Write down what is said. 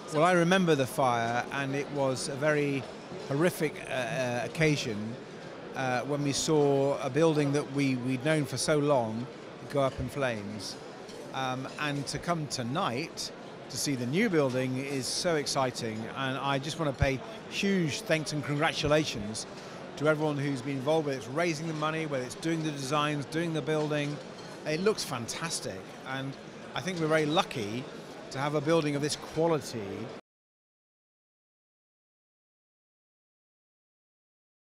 Well, I remember the fire, and it was a very horrific occasion when we saw a building that we'd known for so long go up in flames. And to come tonight to see the new building is so exciting, and I just want to pay huge thanks and congratulations to everyone who's been involved, whether it's raising the money, whether it's doing the designs, doing the building. It looks fantastic, and I think we're very lucky to have a building of this quality